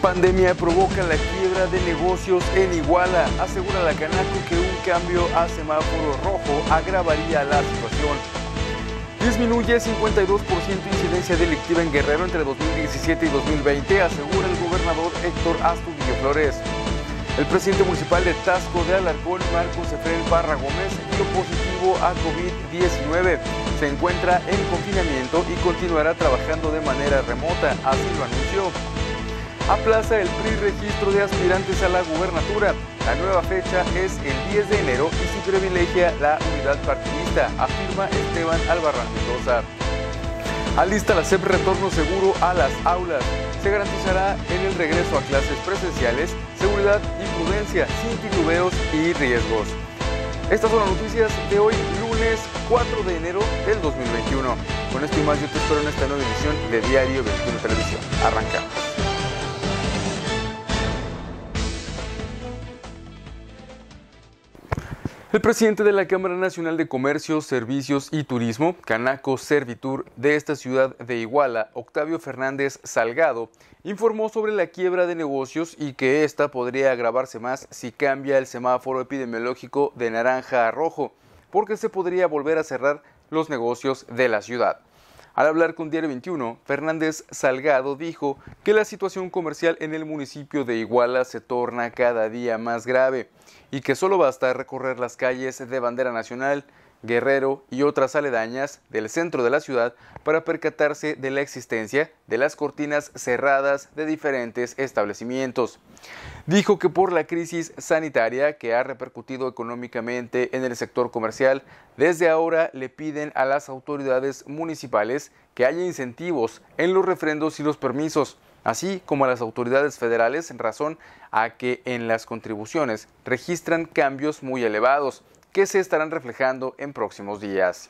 Pandemia provoca la quiebra de negocios en Iguala. Asegura la Canaco que un cambio a semáforo rojo agravaría la situación. Disminuye 52% incidencia delictiva en Guerrero entre 2017 y 2020, asegura el gobernador Héctor Astudillo Flores. El presidente municipal de Taxco de Alarcón, Marcos Efraín Parra Gómez, dio positivo a COVID-19. Se encuentra en confinamiento y continuará trabajando de manera remota, así lo anunció. Aplaza el PRI registro de aspirantes a la gubernatura. La nueva fecha es el 10 de enero y se privilegia la unidad partidista, afirma Esteban Albarrán Mendoza. Alista la SEP retorno seguro a las aulas. Se garantizará en el regreso a clases presenciales seguridad y prudencia, sin titubeos y riesgos. Estas son las noticias de hoy, lunes 4 de enero del 2021. Con esto y más yo te espero en esta nueva edición de Diario 21 Televisión. Arrancamos. El presidente de la Cámara Nacional de Comercio, Servicios y Turismo, Canaco Servitur, de esta ciudad de Iguala, Octavio Fernández Salgado, informó sobre la quiebra de negocios y que esta podría agravarse más si cambia el semáforo epidemiológico de naranja a rojo, porque se podría volver a cerrar los negocios de la ciudad. Al hablar con Diario 21, Fernández Salgado dijo que la situación comercial en el municipio de Iguala se torna cada día más grave y que solo basta recorrer las calles de Bandera Nacional, Guerrero y otras aledañas del centro de la ciudad para percatarse de la existencia de las cortinas cerradas de diferentes establecimientos. Dijo que por la crisis sanitaria que ha repercutido económicamente en el sector comercial, desde ahora le piden a las autoridades municipales que haya incentivos en los refrendos y los permisos, así como a las autoridades federales en razón a que en las contribuciones registran cambios muy elevados que se estarán reflejando en próximos días.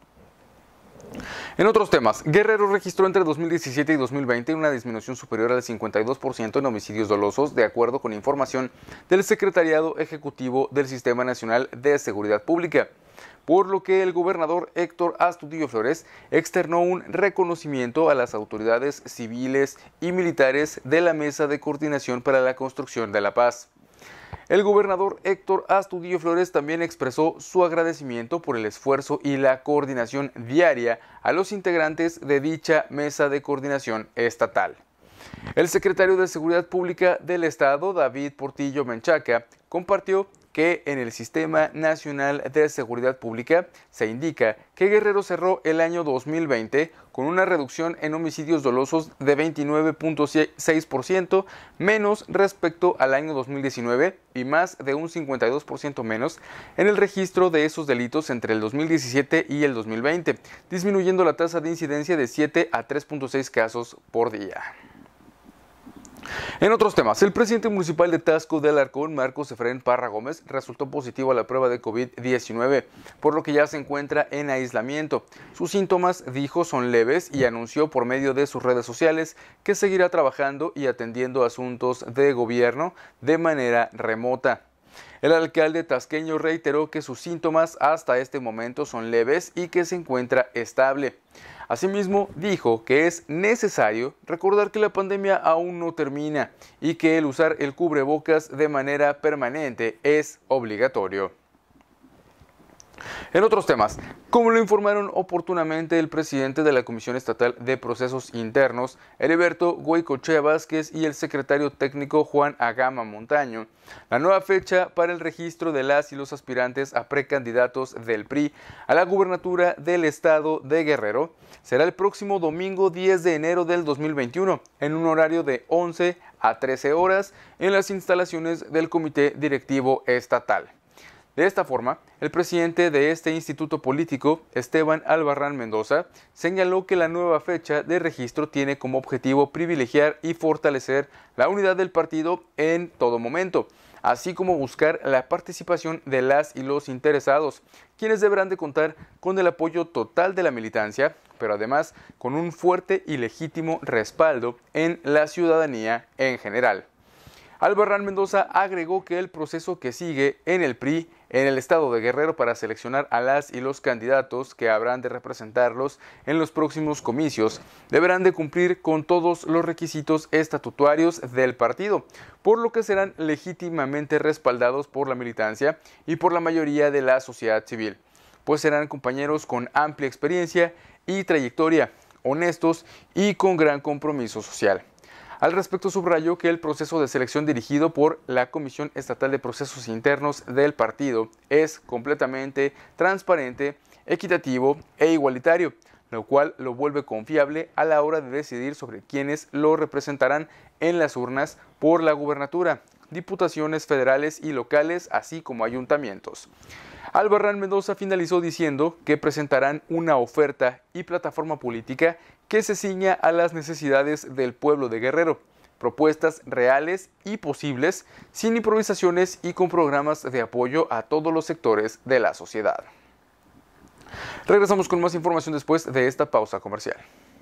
En otros temas, Guerrero registró entre 2017 y 2020 una disminución superior al 52% en homicidios dolosos, de acuerdo con información del Secretariado Ejecutivo del Sistema Nacional de Seguridad Pública, por lo que el gobernador Héctor Astudillo Flores externó un reconocimiento a las autoridades civiles y militares de la Mesa de Coordinación para la Construcción de la Paz. El gobernador Héctor Astudillo Flores también expresó su agradecimiento por el esfuerzo y la coordinación diaria a los integrantes de dicha mesa de coordinación estatal. El secretario de Seguridad Pública del Estado, David Portillo Menchaca, compartió que en el Sistema Nacional de Seguridad Pública se indica que Guerrero cerró el año 2020 con una reducción en homicidios dolosos de 29.6% menos respecto al año 2019 y más de un 52% menos en el registro de esos delitos entre el 2017 y el 2020, disminuyendo la tasa de incidencia de 7 a 3.6 casos por día. En otros temas, el presidente municipal de Taxco de Alarcón, Marcos Efraín Parra Gómez, resultó positivo a la prueba de COVID-19, por lo que ya se encuentra en aislamiento. Sus síntomas, dijo, son leves y anunció por medio de sus redes sociales que seguirá trabajando y atendiendo asuntos de gobierno de manera remota. El alcalde tasqueño reiteró que sus síntomas hasta este momento son leves y que se encuentra estable. Asimismo, dijo que es necesario recordar que la pandemia aún no termina y que el usar el cubrebocas de manera permanente es obligatorio. En otros temas, como lo informaron oportunamente el presidente de la Comisión Estatal de Procesos Internos, Heriberto Goicoechea Vázquez, y el secretario técnico Juan Agama Montaño, la nueva fecha para el registro de las y los aspirantes a precandidatos del PRI a la gubernatura del estado de Guerrero será el próximo domingo 10 de enero del 2021, en un horario de 11 a 13 horas en las instalaciones del Comité Directivo Estatal. De esta forma, el presidente de este instituto político, Esteban Albarrán Mendoza, señaló que la nueva fecha de registro tiene como objetivo privilegiar y fortalecer la unidad del partido en todo momento, así como buscar la participación de las y los interesados, quienes deberán de contar con el apoyo total de la militancia, pero además con un fuerte y legítimo respaldo en la ciudadanía en general. Albarrán Mendoza agregó que el proceso que sigue en el PRI en el estado de Guerrero para seleccionar a las y los candidatos que habrán de representarlos en los próximos comicios deberán de cumplir con todos los requisitos estatutarios del partido, por lo que serán legítimamente respaldados por la militancia y por la mayoría de la sociedad civil, pues serán compañeros con amplia experiencia y trayectoria, honestos y con gran compromiso social. Al respecto, subrayó que el proceso de selección dirigido por la Comisión Estatal de Procesos Internos del partido es completamente transparente, equitativo e igualitario, lo cual lo vuelve confiable a la hora de decidir sobre quiénes lo representarán en las urnas por la gubernatura, diputaciones federales y locales, así como ayuntamientos. Albarrán Mendoza finalizó diciendo que presentarán una oferta y plataforma política que se ciña a las necesidades del pueblo de Guerrero, propuestas reales y posibles, sin improvisaciones y con programas de apoyo a todos los sectores de la sociedad. Regresamos con más información después de esta pausa comercial.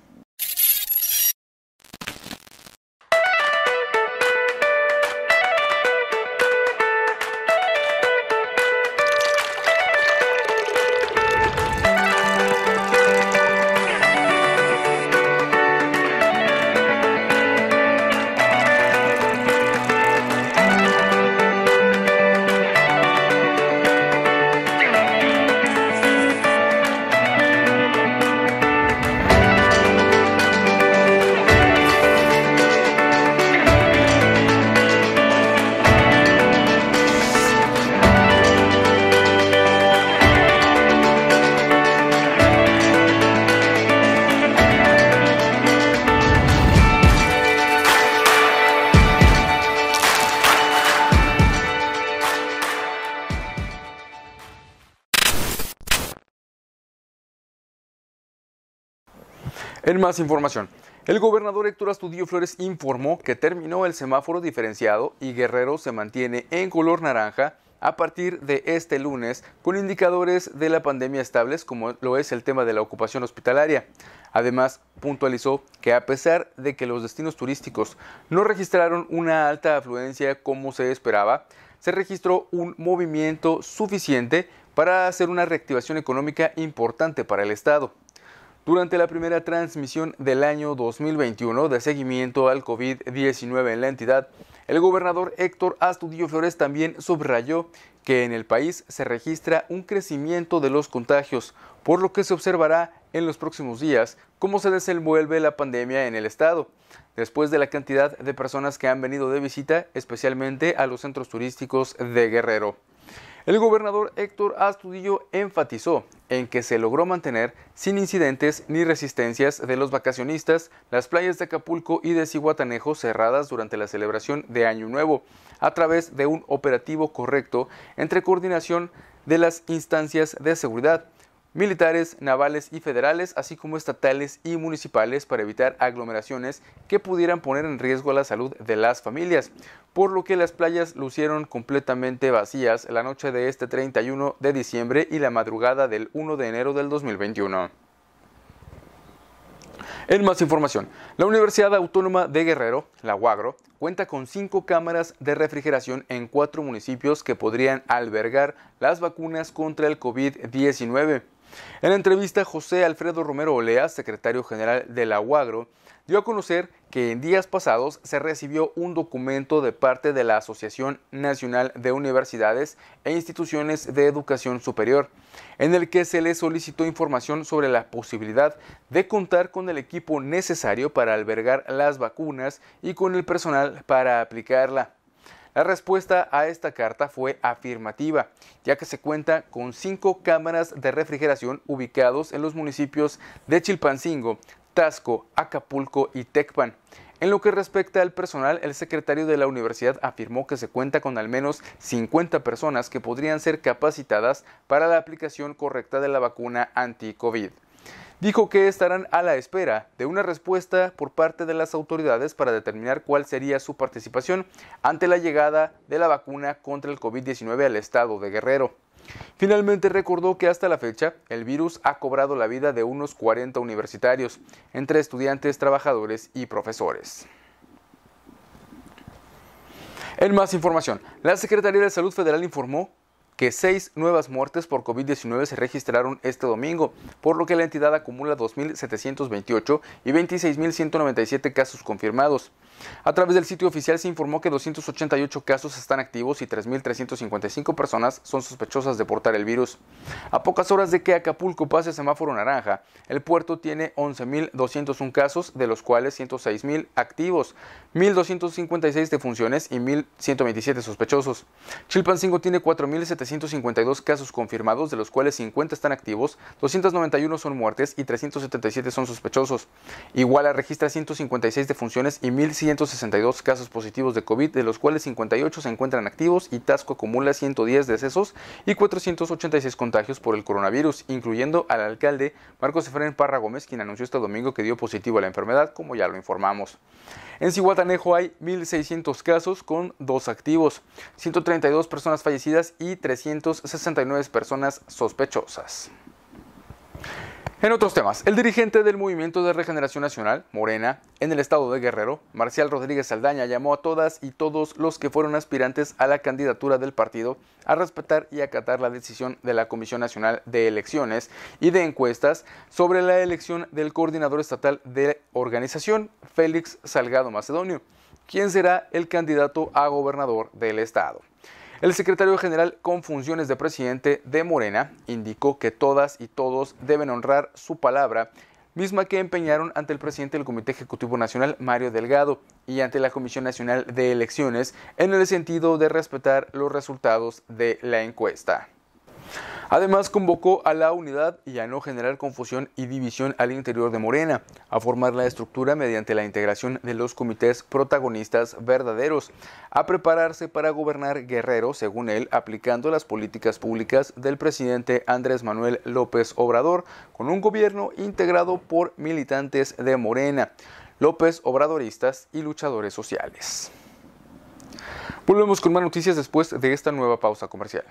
En más información, el gobernador Héctor Astudillo Flores informó que terminó el semáforo diferenciado y Guerrero se mantiene en color naranja a partir de este lunes con indicadores de la pandemia estables como lo es el tema de la ocupación hospitalaria. Además, puntualizó que a pesar de que los destinos turísticos no registraron una alta afluencia como se esperaba, se registró un movimiento suficiente para hacer una reactivación económica importante para el estado. Durante la primera transmisión del año 2021 de seguimiento al COVID-19 en la entidad, el gobernador Héctor Astudillo Flores también subrayó que en el país se registra un crecimiento de los contagios, por lo que se observará en los próximos días cómo se desenvuelve la pandemia en el estado, después de la cantidad de personas que han venido de visita, especialmente a los centros turísticos de Guerrero. El gobernador Héctor Astudillo enfatizó en que se logró mantener sin incidentes ni resistencias de los vacacionistas las playas de Acapulco y de Zihuatanejo cerradas durante la celebración de Año Nuevo, a través de un operativo correcto entre coordinación de las instancias de seguridad, militares, navales y federales, así como estatales y municipales, para evitar aglomeraciones que pudieran poner en riesgo la salud de las familias, por lo que las playas lucieron completamente vacías la noche de este 31 de diciembre y la madrugada del 1 de enero del 2021. En más información, la Universidad Autónoma de Guerrero, la UAGRO, cuenta con 5 cámaras de refrigeración en 4 municipios que podrían albergar las vacunas contra el COVID-19. En la entrevista, José Alfredo Romero Olea, secretario general de la UAGRO, dio a conocer que en días pasados se recibió un documento de parte de la Asociación Nacional de Universidades e Instituciones de Educación Superior, en el que se le solicitó información sobre la posibilidad de contar con el equipo necesario para albergar las vacunas y con el personal para aplicarla. La respuesta a esta carta fue afirmativa, ya que se cuenta con 5 cámaras de refrigeración ubicados en los municipios de Chilpancingo, Taxco, Acapulco y Tecpan. En lo que respecta al personal, el secretario de la universidad afirmó que se cuenta con al menos 50 personas que podrían ser capacitadas para la aplicación correcta de la vacuna anti-COVID. Dijo que estarán a la espera de una respuesta por parte de las autoridades para determinar cuál sería su participación ante la llegada de la vacuna contra el COVID-19 al estado de Guerrero. Finalmente recordó que hasta la fecha el virus ha cobrado la vida de unos 40 universitarios, entre estudiantes, trabajadores y profesores. En más información, la Secretaría de Salud Federal informó que 6 nuevas muertes por COVID-19 se registraron este domingo, por lo que la entidad acumula 2.728 y 26.197 casos confirmados. A través del sitio oficial se informó que 288 casos están activos y 3.355 personas son sospechosas de portar el virus. A pocas horas de que Acapulco pase a semáforo naranja, el puerto tiene 11.201 casos, de los cuales 106.000 activos, 1.256 defunciones y 1.127 sospechosos. Chilpancingo tiene 4.752 casos confirmados, de los cuales 50 están activos, 291 son muertes y 377 son sospechosos. Iguala registra 156 defunciones y 1.162 casos positivos de COVID, de los cuales 58 se encuentran activos, y Taxco acumula 110 decesos y 486 contagios por el coronavirus, incluyendo al alcalde Marcos Efraín Parra Gómez, quien anunció este domingo que dio positivo a la enfermedad, como ya lo informamos. En Zihuatanejo hay 1.600 casos con 2 activos, 132 personas fallecidas y 369 personas sospechosas. En otros temas, el dirigente del Movimiento de Regeneración Nacional, Morena, en el estado de Guerrero, Marcial Rodríguez Saldaña, llamó a todas y todos los que fueron aspirantes a la candidatura del partido a respetar y acatar la decisión de la Comisión Nacional de Elecciones y de Encuestas sobre la elección del coordinador estatal de organización, Félix Salgado Macedonio, quien será el candidato a gobernador del estado. El secretario general con funciones de presidente de Morena indicó que todas y todos deben honrar su palabra, misma que empeñaron ante el presidente del Comité Ejecutivo Nacional, Mario Delgado, y ante la Comisión Nacional de Elecciones, en el sentido de respetar los resultados de la encuesta. Además, convocó a la unidad y a no generar confusión y división al interior de Morena, a formar la estructura mediante la integración de los comités protagonistas verdaderos, a prepararse para gobernar Guerrero, según él, aplicando las políticas públicas del presidente Andrés Manuel López Obrador, con un gobierno integrado por militantes de Morena, López Obradoristas y luchadores sociales. Volvemos con más noticias después de esta nueva pausa comercial.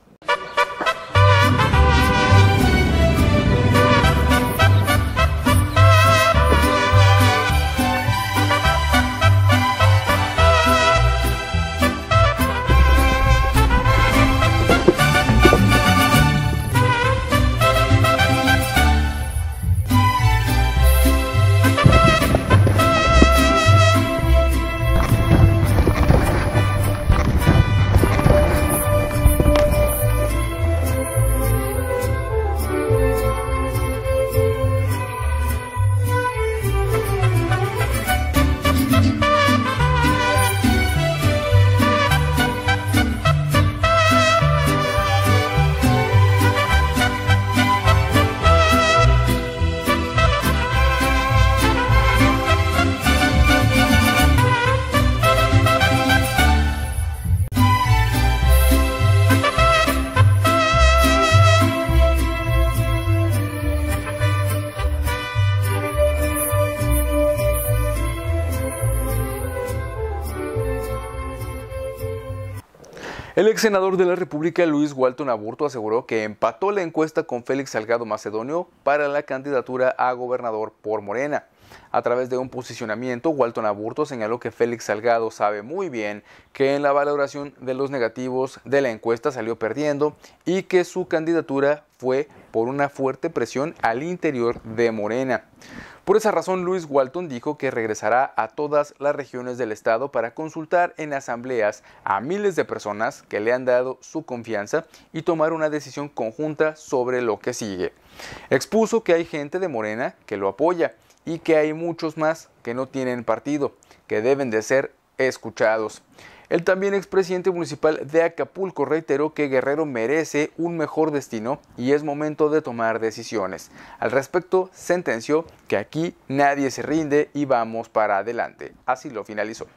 El ex senador de la República, Luis Walton Aburto, aseguró que empató la encuesta con Félix Salgado Macedonio para la candidatura a gobernador por Morena. A través de un posicionamiento, Walton Aburto señaló que Félix Salgado sabe muy bien que en la valoración de los negativos de la encuesta salió perdiendo y que su candidatura fue por una fuerte presión al interior de Morena. Por esa razón, Luis Walton dijo que regresará a todas las regiones del estado para consultar en asambleas a miles de personas que le han dado su confianza y tomar una decisión conjunta sobre lo que sigue. Expuso que hay gente de Morena que lo apoya y que hay muchos más que no tienen partido, que deben de ser escuchados. El también expresidente municipal de Acapulco reiteró que Guerrero merece un mejor destino y es momento de tomar decisiones. Al respecto, sentenció que aquí nadie se rinde y vamos para adelante. Así lo finalizó.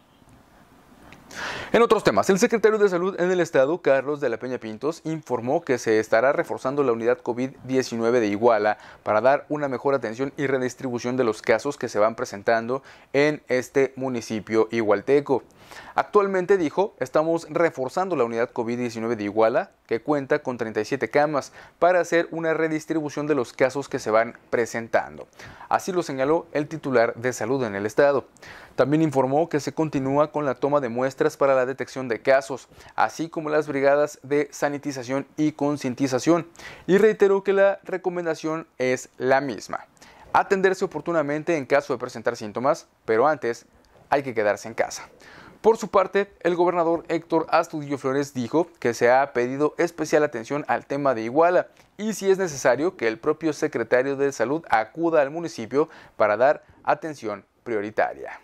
En otros temas, el secretario de Salud en el estado, Carlos de la Peña Pintos, informó que se estará reforzando la unidad COVID-19 de Iguala para dar una mejor atención y redistribución de los casos que se van presentando en este municipio igualteco. Actualmente, dijo, estamos reforzando la unidad COVID-19 de Iguala, que cuenta con 37 camas, para hacer una redistribución de los casos que se van presentando. Así lo señaló el titular de salud en el estado. También informó que se continúa con la toma de muestras para la detección de casos, así como las brigadas de sanitización y concientización, y reiteró que la recomendación es la misma: atenderse oportunamente en caso de presentar síntomas, pero antes hay que quedarse en casa. Por su parte, el gobernador Héctor Astudillo Flores dijo que se ha pedido especial atención al tema de Iguala y, si es necesario, que el propio secretario de Salud acuda al municipio para dar atención prioritaria.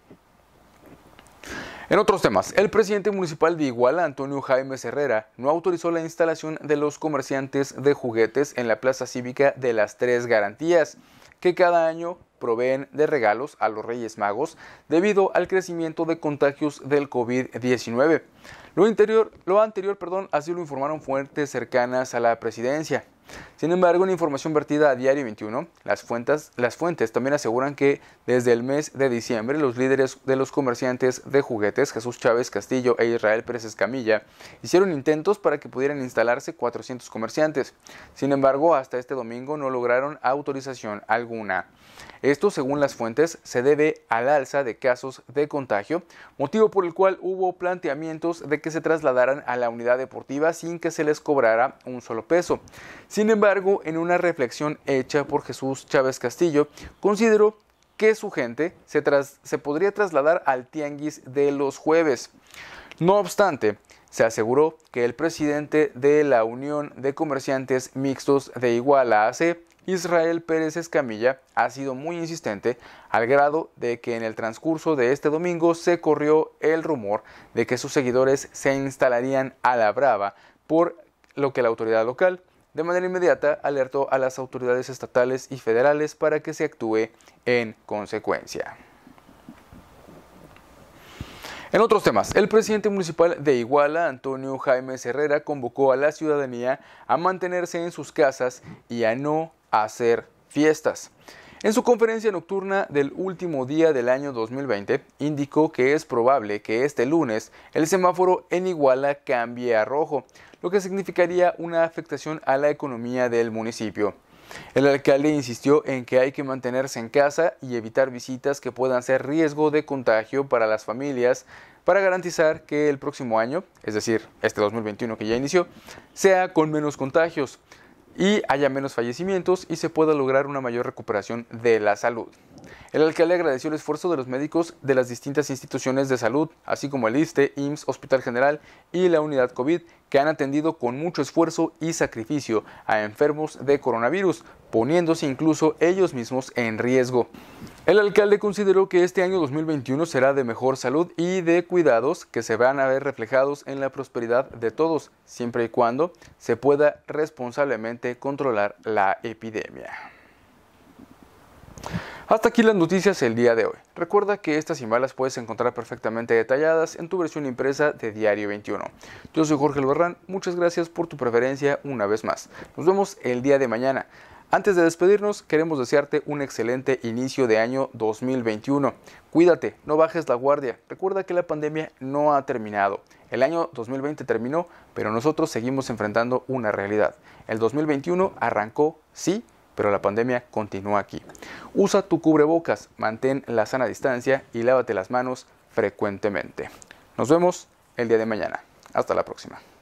En otros temas, el presidente municipal de Iguala, Antonio Jaime Herrera, no autorizó la instalación de los comerciantes de juguetes en la plaza cívica de las Tres Garantías, que cada año proveen de regalos a los Reyes Magos debido al crecimiento de contagios del COVID-19. Lo anterior, así lo informaron fuentes cercanas a la presidencia. Sin embargo, en información vertida a Diario 21, las fuentes también aseguran que desde el mes de diciembre los líderes de los comerciantes de juguetes, Jesús Chávez Castillo e Israel Pérez Escamilla, hicieron intentos para que pudieran instalarse 400 comerciantes. Sin embargo, hasta este domingo no lograron autorización alguna. Esto, según las fuentes, se debe al alza de casos de contagio, motivo por el cual hubo planteamientos de que se trasladaran a la unidad deportiva sin que se les cobrara un solo peso. Sin embargo, en una reflexión hecha por Jesús Chávez Castillo, consideró que su gente se podría trasladar al tianguis de los jueves. No obstante, se aseguró que el presidente de la Unión de Comerciantes Mixtos de Iguala AC, Israel Pérez Escamilla, ha sido muy insistente, al grado de que en el transcurso de este domingo se corrió el rumor de que sus seguidores se instalarían a la brava, por lo que la autoridad local de manera inmediata alertó a las autoridades estatales y federales para que se actúe en consecuencia. En otros temas, el presidente municipal de Iguala, Antonio Jaime Herrera, convocó a la ciudadanía a mantenerse en sus casas y a no hacer fiestas. En su conferencia nocturna del último día del año 2020, indicó que es probable que este lunes el semáforo en Iguala cambie a rojo, lo que significaría una afectación a la economía del municipio. El alcalde insistió en que hay que mantenerse en casa y evitar visitas que puedan ser riesgo de contagio para las familias, para garantizar que el próximo año, es decir, este 2021 que ya inició, sea con menos contagios y haya menos fallecimientos y se pueda lograr una mayor recuperación de la salud. El alcalde agradeció el esfuerzo de los médicos de las distintas instituciones de salud, así como el ISSSTE, IMSS, Hospital General y la Unidad COVID, que han atendido con mucho esfuerzo y sacrificio a enfermos de coronavirus, poniéndose incluso ellos mismos en riesgo. El alcalde consideró que este año 2021 será de mejor salud y de cuidados que se van a ver reflejados en la prosperidad de todos, siempre y cuando se pueda responsablemente controlar la epidemia. Hasta aquí las noticias el día de hoy. Recuerda que estas y más las puedes encontrar perfectamente detalladas en tu versión impresa de Diario 21. Yo soy Jorge Albarrán, muchas gracias por tu preferencia una vez más. Nos vemos el día de mañana. Antes de despedirnos, queremos desearte un excelente inicio de año 2021. Cuídate, no bajes la guardia. Recuerda que la pandemia no ha terminado. El año 2020 terminó, pero nosotros seguimos enfrentando una realidad. El 2021 arrancó, sí, pero la pandemia continúa aquí. Usa tu cubrebocas, mantén la sana distancia y lávate las manos frecuentemente. Nos vemos el día de mañana. Hasta la próxima.